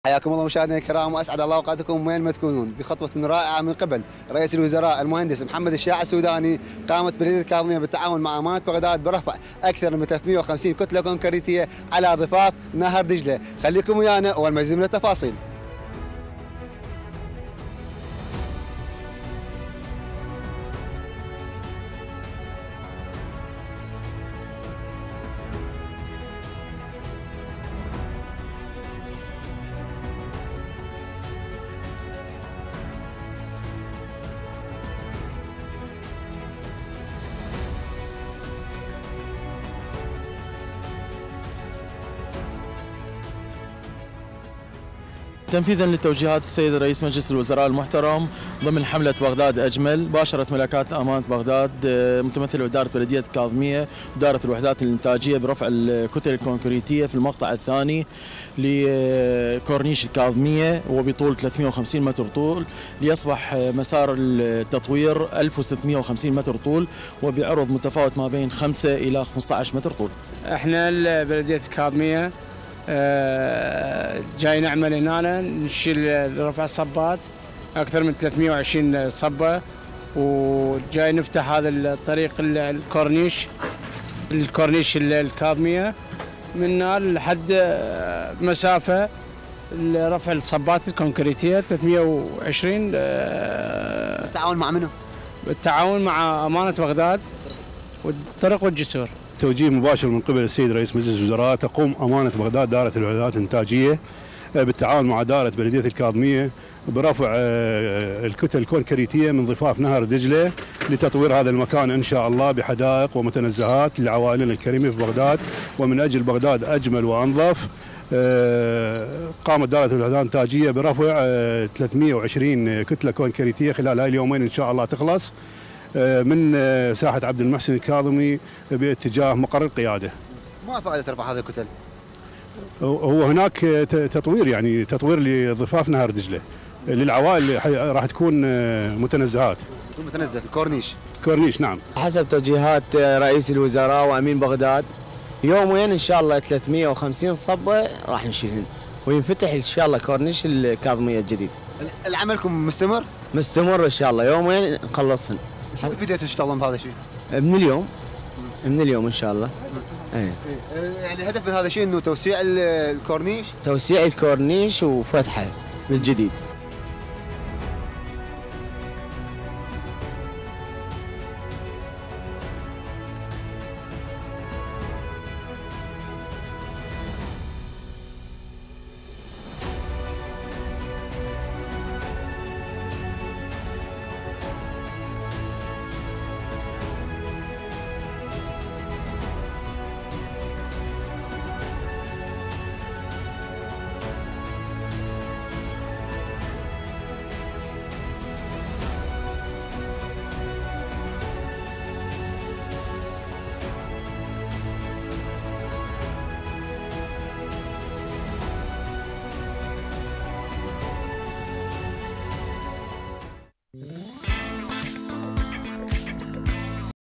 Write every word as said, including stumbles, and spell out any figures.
حياكم الله مشاهدينا الكرام واسعد الله اوقاتكم وين ما تكونون. بخطوه رائعه من قبل رئيس الوزراء المهندس محمد الشاع السوداني قامت بلديه الكاظميه بالتعاون مع امانه بغداد برفع اكثر من ثلاثمئة وخمسين كتله كونكريتيه على ضفاف نهر دجله. خليكم ويانا والمزيد من التفاصيل. تنفيذا لتوجيهات السيد رئيس مجلس الوزراء المحترم ضمن حملة بغداد أجمل، باشرت ملكات أمانة بغداد متمثلة بإدارة بلدية الكاظمية إدارة الوحدات الإنتاجية برفع الكتل الكونكريتية في المقطع الثاني لكورنيش الكاظمية وبطول ثلاثمئة وخمسين متر طول، ليصبح مسار التطوير ألف وستمئة وخمسين متر طول وبعرض متفاوت ما بين خمسة إلى خمسة عشر متر طول. احنا بلدية الكاظمية جاي نعمل هنا نشيل رفع الصبات أكثر من ثلاثمئة وعشرين صبة، وجاي نفتح هذا الطريق الكورنيش الكورنيش الكاظمية من هنا لحد مسافة رفع الصبات الكونكريتية ثلاثمئة وعشرين. بالتعاون مع منو؟ بالتعاون مع أمانة بغداد والطرق والجسور. توجيه مباشر من قبل السيد رئيس مجلس الوزراء تقوم أمانة بغداد دارة الوحدات الإنتاجية بالتعاون مع دارة بلدية الكاظمية برفع الكتل الكونكريتية من ضفاف نهر دجلة لتطوير هذا المكان إن شاء الله بحدائق ومتنزهات لعوائلنا الكريمة في بغداد، ومن أجل بغداد أجمل وأنظف. قامت دارة الوحدات الإنتاجية برفع ثلاثمئة وعشرين كتلة كونكريتية خلال هاي اليومين إن شاء الله تخلص من ساحة عبد المحسن الكاظمي باتجاه مقر القيادة. ما فائدة رفع هذه الكتل؟ هو هناك تطوير، يعني تطوير لضفاف نهر دجلة للعوائل، راح تكون متنزهات. متنزه كورنيش. كورنيش نعم. حسب توجيهات رئيس الوزراء وامين بغداد يومين ان شاء الله ثلاثمئة وخمسين صبة راح نشيلهن وينفتح ان شاء الله كورنيش الكاظمية الجديد. العملكم مستمر؟ مستمر ان شاء الله يومين نخلصهن. شو بديتوا تشتغلون بهذا الشيء؟ من اليوم من اليوم ان شاء الله. ايه. يعني الهدف من هذا الشيء انه توسيع الكورنيش؟ توسيع الكورنيش وفتحه للجديد.